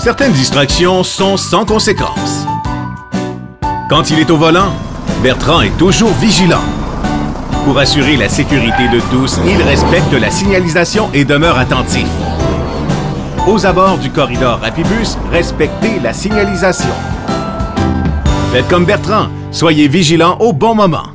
Certaines distractions sont sans conséquence. Quand il est au volant, Bertrand est toujours vigilant. Pour assurer la sécurité de tous, il respecte la signalisation et demeure attentif. Aux abords du corridor Rapibus, respectez la signalisation. Faites comme Bertrand, soyez vigilant au bon moment.